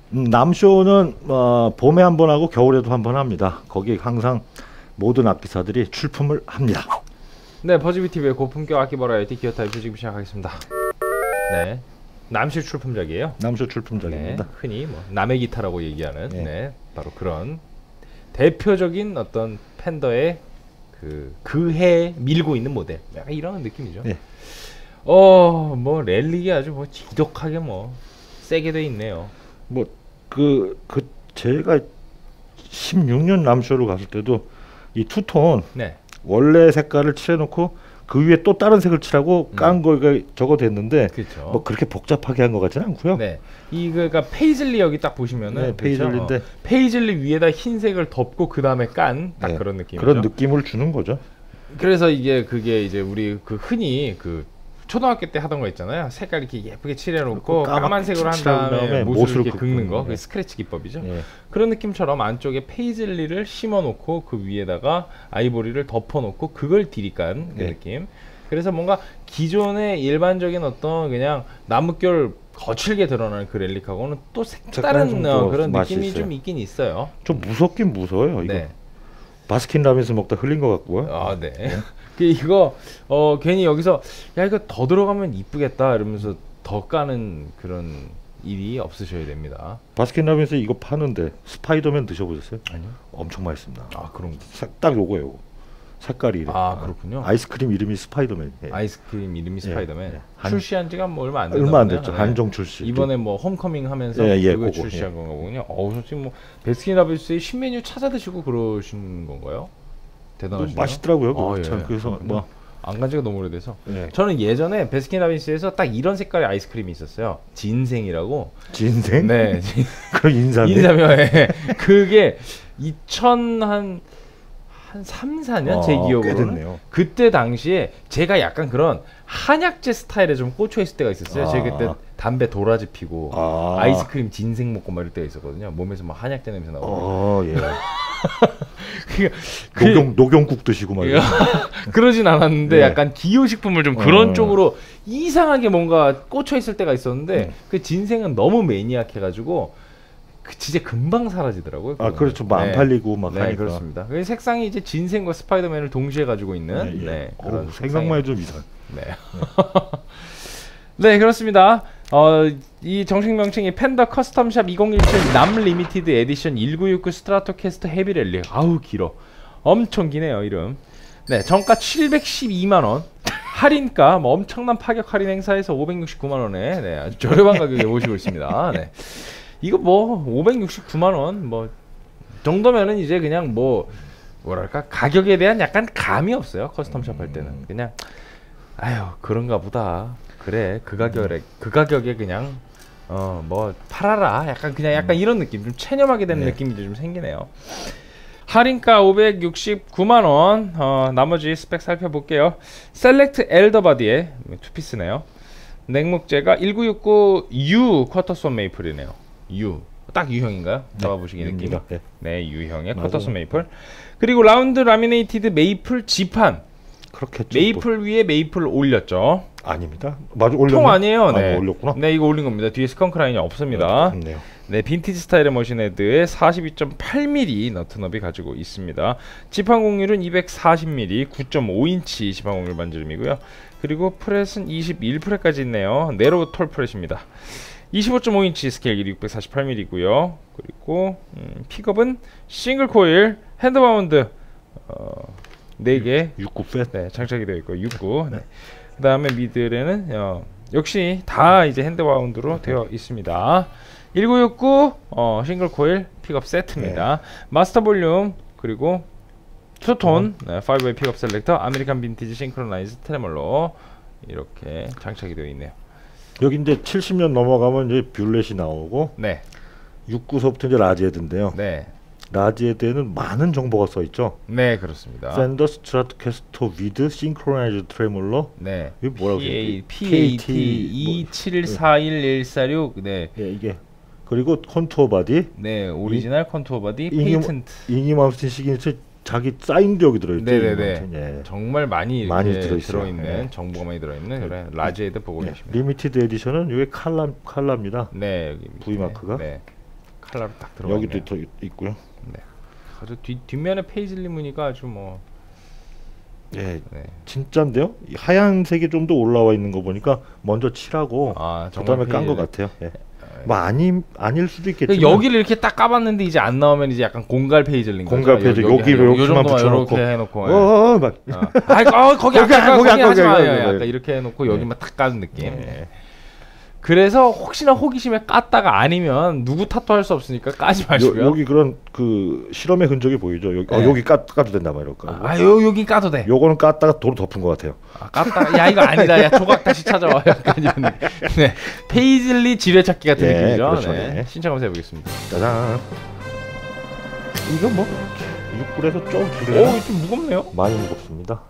남쇼는 봄에 한 번 하고 겨울에도 한 번 합니다. 거기 항상 모든 악기사들이 출품을 합니다. 네, 버즈비TV의 고품격 악기 버라이어티 기어 타입 지금 시작하겠습니다. 네, 남쇼 출품작이에요. 남쇼 출품작입니다. 네, 흔히 뭐 남의 기타라고 얘기하는 네. 네, 바로 그런 대표적인 어떤 팬더의 그해 밀고 있는 모델, 약간 이런 느낌이죠. 네. 뭐 랠리가 아주 뭐 지독하게 뭐 세게 돼 있네요. 뭐 제가 16년 남쇼를 갔을 때도 이 투톤 네. 원래 색깔을 칠해놓고 그 위에 또 다른 색을 칠하고 깐 거가 저거 됐는데 그렇죠. 뭐 그렇게 복잡하게 한 것 같지는 않고요. 네, 이거가 페이즐리 여기 딱 보시면은 네, 페이즐리인데 페이즐리 위에다 흰색을 덮고 그 다음에 깐 딱 네, 그런 느낌이죠. 그런 느낌을 주는 거죠. 그래서 그게 이제 우리 흔히 초등학교 때 하던 거 있잖아요. 색깔 이렇게 예쁘게 칠해놓고 까만색으로 한 다음에 못을 이렇게 긁는 거, 그게 스크래치 기법이죠. 예. 그런 느낌처럼 안쪽에 페이즐리를 심어놓고 그 위에다가 아이보리를 덮어놓고 그걸 디리깐 그 예. 느낌. 그래서 뭔가 기존의 일반적인 어떤 그냥 나뭇결 거칠게 드러나는 그 렐릭하고는 또 색다른 그런 느낌이 좀 있긴 있어요. 좀 무섭긴 무서워요. 이거 네. 바스킨라빈스 먹다 흘린 것 같고요. 아, 네. 이거 괜히 여기서 야 이거 더 들어가면 이쁘겠다 이러면서 더 까는 그런 일이 없으셔야 됩니다. 바스킨라빈스 이거 파는데 스파이더맨 드셔보셨어요? 아니요. 엄청 맛있습니다. 아, 그런 거. 딱 요거예요. 색깔이 이래. 아, 그렇군요. 아이스크림 이름이 스파이더맨. 예. 아이스크림 이름이 스파이더맨. 예. 출시한 지가 뭐 얼마 안 됐죠. 네. 한정 출시. 이번에 뭐 홈커밍 하면서 그거 출시한 건가 보군요. 솔직히 뭐 베스킨라빈스의 신메뉴 찾아 드시고 그러신 건가요? 대단하시네요. 맛있더라고요. 예. 그래서 뭐 안 간 지가 너무 오래돼서. 예. 저는 예전에 베스킨라빈스에서 딱 이런 색깔의 아이스크림이 있었어요. 진생이라고. 진생? 네. 그 인삼이. 예. 그게 2000 한 3, 4년 제 기억으로는 그때 당시에 제가 약간 그런 한약재 스타일에 좀 꽂혀 있을 때가 있었어요. 제가 그때 담배 도라지 피고 아이스크림 진생 먹고 막 이럴 때가 있었거든요. 몸에서 막 한약재 냄새 나고. 예. 녹용국 드시고 막 그러진 않았는데 약간 기호식품을 좀 그런 쪽으로 이상하게 뭔가 꽂혀 있을 때가 있었는데 그 진생은 너무 매니악해가지고 진짜 금방 사라지더라고요. 그거는. 그렇죠. 뭐 안 팔리고 막 하니까. 그렇습니다. 그 색상이 이제 진생과 스파이더맨을 동시에 가지고 있는 그런 생각만 해도 이상. 네. 네, 그렇습니다. 이 정식 명칭이 팬더 커스텀샵 2017 남 리미티드 에디션 1969 스트라토캐스터 헤비 랠리. 아우 길어. 엄청 기네요, 이름. 네, 정가 712만원. 할인가 뭐 엄청난 파격 할인 행사에서 569만원에 네, 아주 저렴한 가격에 모시고 있습니다. 네. 이거 뭐 569만원 뭐 정도면은 이제 그냥 뭐랄까 가격에 대한 약간 감이 없어요. 커스텀샵 할 때는 그냥 아유 그런가 보다. 그래 그 가격에 그냥 뭐 팔아라. 약간 이런 느낌, 좀 체념하게 되는 느낌이 좀 생기네요. 할인가 569만원. 나머지 스펙 살펴볼게요. 셀렉트 엘더바디의 투피스네요. 냉목재가 1969U 쿼터손 메이플이네요. U 딱 U형인가요? 잡아보시기 느낌. 네, U형의 쿼터손 메이플. 그리고 라운드 라미네이티드 메이플 지판. 그렇겠죠. 메이플 위에 메이플 올렸죠. 아닙니다. 맞아, 올렸나? 통 아니에요. 네. 올렸구나. 네, 이거 올린 겁니다. 뒤에 스컹크 라인이 없습니다. 네, 빈티지 스타일의 머신헤드에 42.8mm 너트너비 가지고 있습니다. 지판 공률은 240mm, 9.5인치 지판 공률 반지름이고요. 그리고 프렛은 21프렛까지 있네요. 네로우 톨 프렛입니다. 25.5인치 스케일 648mm고요. 그리고 픽업은 싱글 코일 핸드바운드 4개 69 팻 네, 장착이 되어 있고 69. 네. 그 다음에 미들에는 역시 다 이제 핸드바운드로 되어 있습니다. 1969 싱글 코일 픽업 세트입니다. 마스터 볼륨 그리고 투톤 5웨이 픽업 셀렉터 아메리칸 빈티지 싱크로나이즈 트레몰로 이렇게 장착이 되어 있네요. 여기 이제 70년 넘어가면 이제 뷰렛이 나오고 69서부터 이제 라지헤드인데요. 라지헤드에는 많은 정보가 써 있죠. 네, 그렇습니다. 팬더 스트라토캐스터 위드 싱크로나이즈 트레몰로. 네. 이게 뭐라고 PAT 2741146. 네. 예, 이게 그리고 컨투어 바디. 네, 오리지널 컨투어 바디 페이턴트. 잉이 마우스틴 시그니처 자기 사인도 여기 들어있죠. 네네네. 정말 많이 들어있는 정보가 많이 들어있는 라지헤드 보고 계십니다. 리미티드 에디션은 이게 칼라입니다. 네, V 마크가. 네. 칼라로 딱 들어가. 여기도 더 있고요. 네. 아주 뒷면에 페이즐리 무늬가 아주 뭐. 예, 네. 진짜인데요. 하얀색이 좀 더 올라와 있는 거 보니까 먼저 칠하고 그다음에 깐 것 같아요. 예. 뭐 아닐 수도 있겠지만 여기를 이렇게 딱 까봤는데 이제 안 나오면 이제 약간 공갈 페이즐린 거죠. 공갈 페이즐 여기만 붙여놓고 이렇게 해놓고 거기 하지 마요. 약간 이렇게 해놓고 여기만 딱 까는 느낌. 그래서 혹시나 호기심에 깠다가 아니면 누구 탓도 할 수 없으니까 까지 마시고요. 여기 그런 그 실험의 흔적이 보이죠. 여기 까도 된다 말일까. 여기 까도 돼. 요거는 깠다가 도로 덮은 것 같아요. 깠다가 야 이거 아니다. 야 조각 다시 찾아와. 약간 이런 느낌. 네, 페이즐리 지뢰찾기 같은 느낌이죠. 그렇죠. 네. 신청 한번 해보겠습니다. 짜잔. 이거 뭐 6불에서 좀 길어요. 좀 무겁네요. 많이 무겁습니다.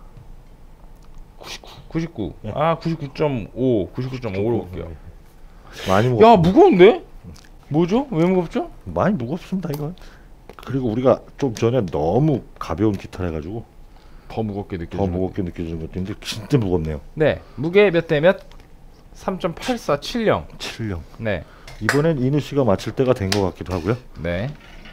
99. 99.5. 99.5로 볼게요. 많이 무겁. 야 무거운데? 뭐죠? 왜 무겁죠? 많이 무겁습니다 이거. 그리고 우리가 좀 전에 너무 가벼운 기타를 해가지고 더 무겁게 느껴지는 것도 있는데 진짜 무겁네요. 네, 무게 몇 대 몇? 3.8470. 70. 네. 이번엔 이누 씨가 맞힐 때가 된 것 같기도 하고요. 네.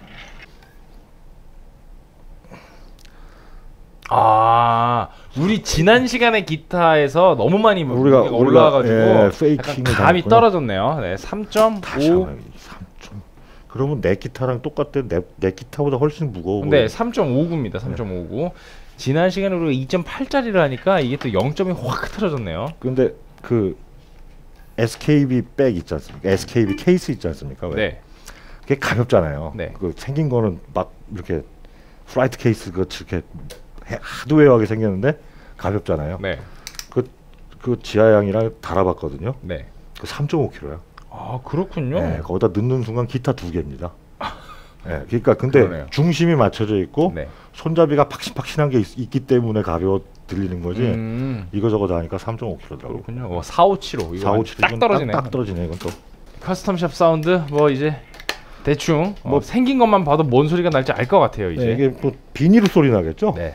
우리 지난 시간에 기타에서 너무 많이 우리가 올라와가지고 약간 감이 떨어졌네요. 네, 3.5. 그러면 내 기타랑 똑같대. 내 기타보다 훨씬 무거워. 네, 3.59입니다. 3.59. 지난 시간에 우리가 2.8짜리를 하니까 이게 또 0점이 확 틀어졌네요. 근데 그 SKB 백 있지 않습니까? SKB 케이스 있지 않습니까? 네. 그게 가볍잖아요. 네. 그 생긴 거는 막 이렇게 플라이트 케이스 이렇게 하드웨어하게 생겼는데 가볍잖아요. 네. 그 지하양이랑 달아봤거든요. 네. 그 3.5kg야. 그렇군요. 네, 거기다 넣는 순간 기타 2개입니다. 네, 그러니까 근데 그러네요. 중심이 맞춰져 있고 손잡이가 팍신팍신한 게 있기 때문에 가벼워 들리는 거지. 이거저거 다 하니까 3.5kg더라고요. 그렇군요. 4575. 이거 4575 딱 떨어지네. 딱 떨어지네 이건 또. 커스텀샵 사운드 뭐 이제 대충 뭐 생긴 것만 봐도 뭔 소리가 날지 알 것 같아요 이제. 네, 이게 또 비닐 소리 나겠죠? 네.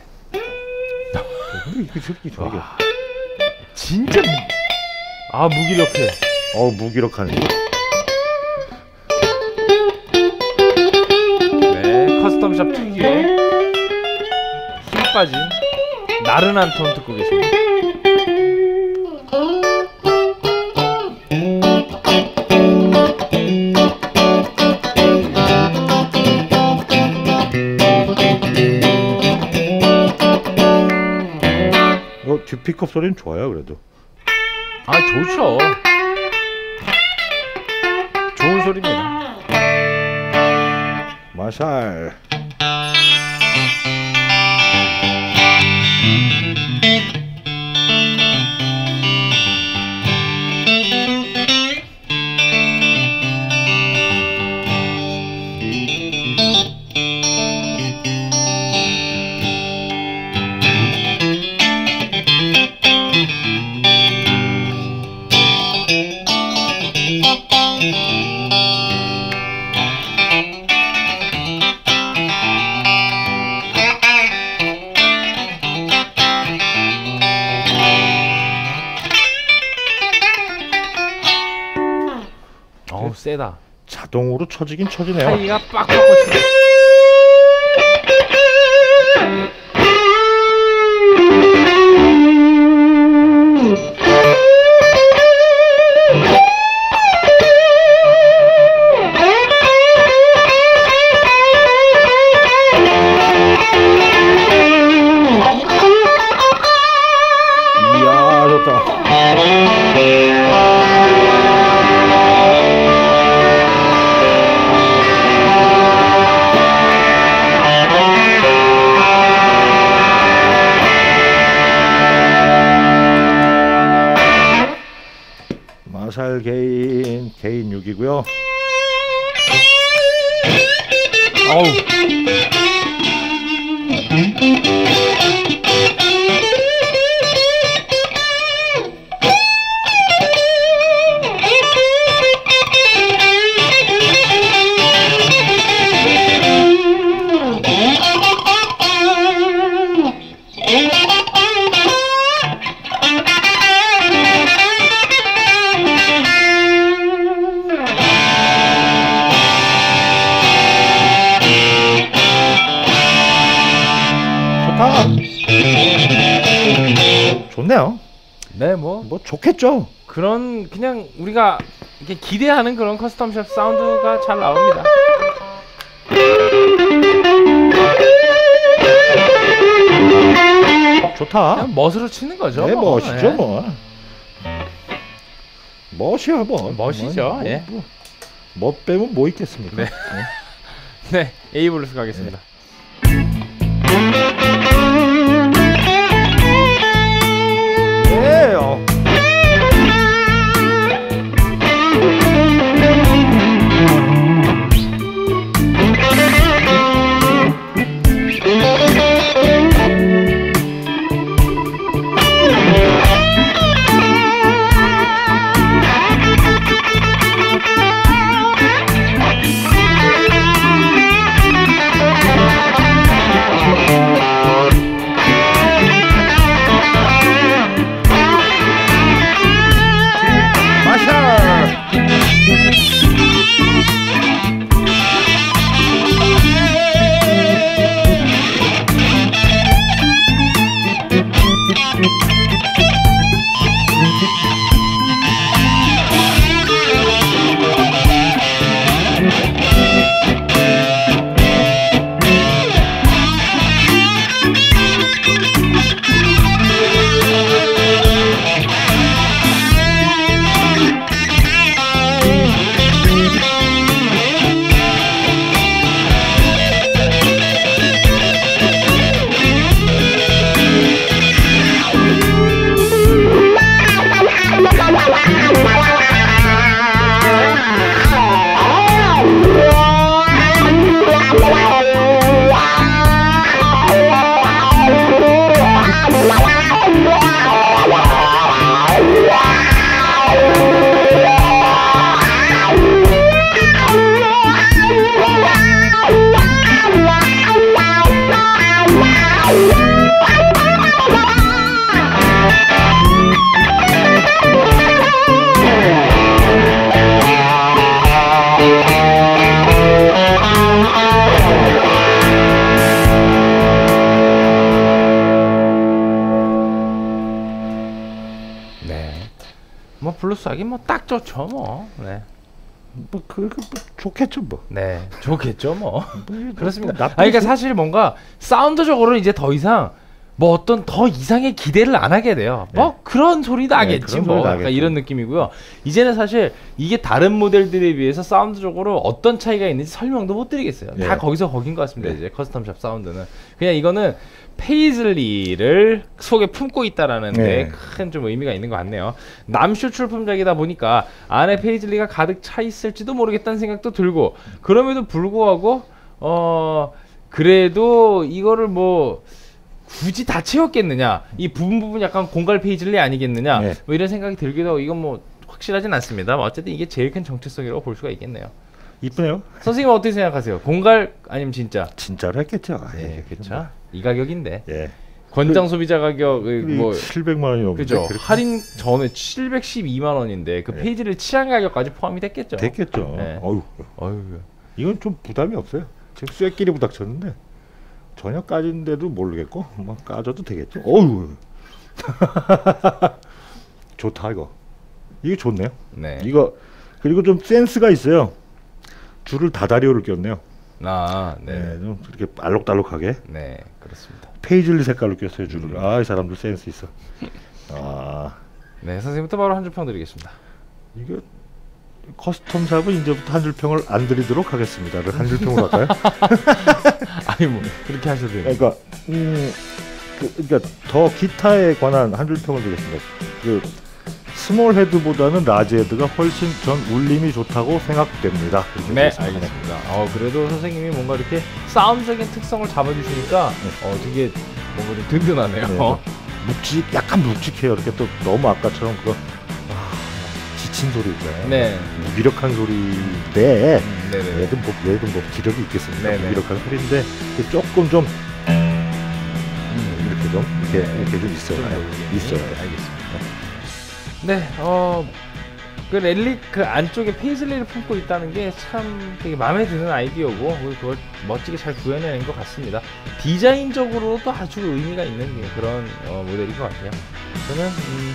이게 진짜 무기력해. 무기력하네. 네, 커스텀샵 특유의 힘 빠진 나른한 톤 듣고 계십니다. 뒷픽업 소리는 좋아요 그래도. 좋죠. 좋은 소리입니다. 마샬. 세다. 자동으로 쳐지긴 쳐지네요. 타이가 빡빡 꽂히네. 이야 좋다. 마샬 개인 6이고요. 좋네요. 네, 뭐 좋겠죠. 그런 그냥 우리가 이렇게 기대하는 그런 커스텀샵 사운드가 잘 나옵니다. 좋다. 그냥 멋으로 치는 거죠. 네, 뭐. 멋이죠, 네. 뭐. 멋이야, 뭐. 멋이죠. 예. 뭐 빼면 뭐 있겠습니까? 네. 네, A 블루스 가겠습니다. 네. 뭐 블루스 하긴 뭐 딱 좋죠 뭐. 네. 뭐 좋겠죠 뭐. 네, 좋겠죠 뭐. 그렇습니다. 뭐, 그러니까 사실 뭔가 사운드적으로는 이제 더 이상 뭐 어떤 더 이상의 기대를 안 하게 돼요. 뭐 네. 그런 소리 나겠지 그런 뭐. 소리 약간 이런 느낌이고요. 이제는 사실 이게 다른 모델들에 비해서 사운드적으로 어떤 차이가 있는지 설명도 못 드리겠어요. 네. 다 거기서 거긴 것 같습니다. 이제 커스텀샵 사운드는 그냥 이거는 페이즐리를 속에 품고 있다라는 데 큰 좀 의미가 있는 것 같네요. 남쇼 출품작이다 보니까 안에 페이즐리가 가득 차 있을지도 모르겠다는 생각도 들고, 그럼에도 불구하고 그래도 이거를 뭐 굳이 다 채웠겠느냐, 이 부분 약간 공갈 페이즐리 아니겠느냐, 뭐 이런 생각이 들기도 하고, 이건 뭐 확실하진 않습니다. 어쨌든 이게 제일 큰 정체성이라고 볼 수가 있겠네요. 이쁘네요. 선생님 어떻게 생각하세요? 공갈 아니면 진짜? 진짜로 했겠죠. 네, 그렇죠. 이 가격인데. 예. 권장 소비자 가격 뭐 700만 원이 넘는데. 그죠. 할인 전에 712만 원인데 그 페이지를 치안 가격까지 포함이 됐겠죠. 됐겠죠. 네. 어휴. 이건 좀 부담이 없어요. 지금 쇳끼리 부닥쳤는데 전혀 까진데도 모르겠고 뭐 까져도 되겠죠. 어휴. 좋다 이거. 이게 좋네요. 네. 이거 그리고 좀 센스가 있어요. 줄을 다다리오를 꼈네요. 아, 네. 네, 좀 이렇게 알록달록하게. 네, 그렇습니다. 페이즐리 색깔로 꼈어요 줄을. 아, 이 사람들 센스 있어. 아, 네, 선생님부터 바로 한 줄 평 드리겠습니다. 이거 커스텀샵은 이제부터 한 줄 평을 안 드리도록 하겠습니다. 한 줄 평으로 할까요? 아니 뭐 그렇게 하셔도 돼요. 그러니까 그러니까 더 기타에 관한 한 줄 평을 드리겠습니다. 그 스몰 헤드보다는 라지 헤드가 훨씬 전 울림이 좋다고 생각됩니다. 네, 알겠습니다. 그래도 선생님이 뭔가 이렇게 사운드적인 특성을 잡아주시니까 되게 뭔가 좀 든든하네요. 네. 약간 묵직해요. 이렇게 또 너무 아까처럼 그거 지친 소리인데, 네, 무기력한 소리인데, 네네. 얘도 뭐 기력이 있겠습니다. 네네. 무기력한 소리인데 조금 좀 이렇게 좀 있어요. 좀 있어요. 알겠습니다. 네, 그 렐릭 그 안쪽에 페이즐리를 품고 있다는 게 참 되게 마음에 드는 아이디어고 그걸 멋지게 잘 구현해낸 것 같습니다. 디자인적으로도 아주 의미가 있는 그런 모델인 것 같아요. 저는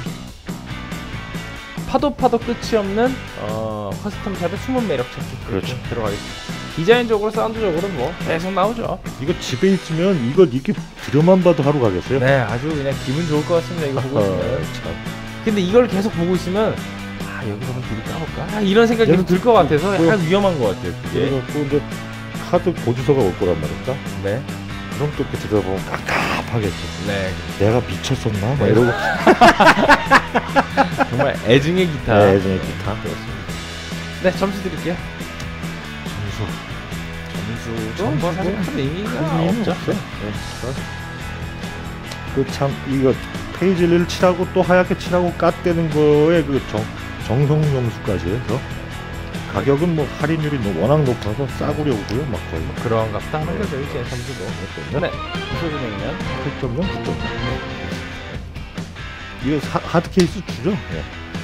파도 끝이 없는 커스텀샵의 숨은 매력 찾기 그렇죠. 들어가겠습니다. 디자인적으로 사운드적으로 뭐 계속 나오죠. 이거 집에 있으면 이걸 이렇게 들여만 봐도 하루 가겠어요? 네, 아주 그냥 기분 좋을 것 같습니다. 이거 보고 있으면. 참. 근데 이걸 계속 보고 있으면 여기서 한번 둘이 까볼까? 이런 생각이 계속 들 것 같아서 약간 위험한 것 같아요. 그래갖고 이제 카드 고지서가 올 거란 말입니다. 네. 그럼 또 이렇게 들여다보면 깝깝하겠죠. 네. 내가 미쳤었나? 막 이러고. 정말 애증의 기타. 네, 애증의 기타. 그렇습니다. 네, 점수 드릴게요. 점수도 뭐 사실 큰 의미가 없죠. 그 참 이거 페이지를 칠하고 또 하얗게 칠하고 깠대는 거에 그 정성용수까지 해서 가격은 뭐 할인율이 워낙 높아서 싸구려 오고요, 막 거의. 그런갑다 하는 거죠, 이제 점수도. 네, 소진행면 8.0, 9.0. 이거 하드 케이스 주죠? 네.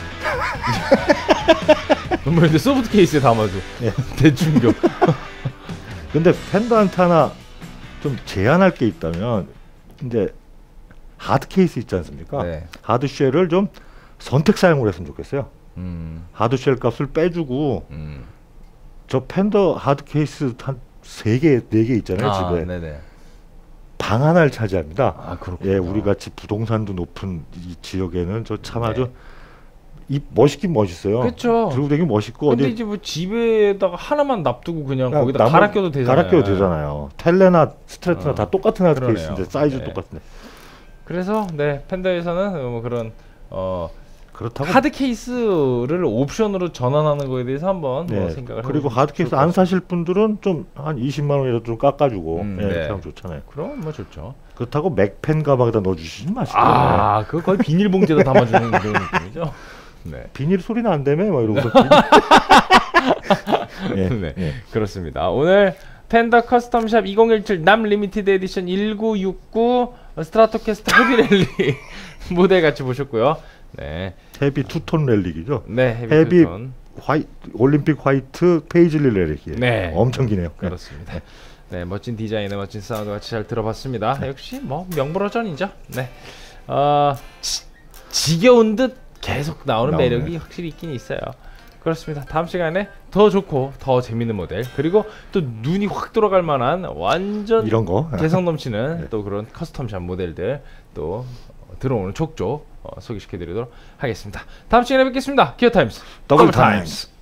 뭐 근데 소프트 케이스에 담아줘. 네. 대충 좀. 근데 팬더한테 하나 좀 제안할 게 있다면 이제 하드 케이스 있지 않습니까? 네. 하드 쉘을 좀 선택 사용을 했으면 좋겠어요. 하드 쉘 값을 빼주고 저 팬더 하드 케이스 한 3개, 4개 있잖아요, 집에. 네네. 방 하나를 차지합니다. 아, 그렇군요. 예, 우리 같이 부동산도 높은 이 지역에는 저 참 아주 네. 멋있긴 멋있어요. 그렇죠. 들고 다니기 멋있고. 근데 이제 뭐 집에다가 하나만 놔두고 그냥 거기다 갈아 껴도 되잖아요. 껴도 되잖아요. 텔레나 스트레트나 다 똑같은 하드 그러네요. 케이스인데 사이즈 네. 똑같은데. 그래서 네, 팬더에서는 뭐 그런 그렇다고 하드 케이스를 옵션으로 전환하는 거에 대해서 한번 뭐 생각을 그리고 하드 케이스 안 사실 분들은 좀 한 20만 원이라도 좀 깎아주고 네. 참 좋잖아요. 그럼 뭐 좋죠. 그렇다고 맥펜 가방에다 넣어주시지 마시고. 그거 거의 비닐봉지에다 담아주는 그런 느낌이죠. 네. 비닐 소리는 안 되매? 막 이러고서. 네, 그렇습니다. 오늘 팬더 커스텀샵 2017 남 리미티드 에디션 1969 스트라토캐스터 헤비랠리 모델 같이 보셨고요. 네. 헤비 투톤 렐릭이죠. 네, 헤비 투톤. 올림픽 화이트 페이즐리 렐릭이에요. 네. 엄청 기네요. 그렇습니다. 네, 멋진 디자인에 멋진 사운드 같이 잘 들어봤습니다. 역시 뭐 명불허전이죠. 네. 지겨운 듯 계속 나오는 매력이 확실히 있긴 있어요. 그렇습니다. 다음 시간에 더 좋고 더 재밌는 모델, 그리고 또 눈이 확 들어갈 만한 완전 이런 거 개성 넘치는 또 그런 커스텀샵 모델들 또 들어오는 족족 소개시켜드리도록 하겠습니다. 다음 시간에 뵙겠습니다. 기어타임스 더블 타임스.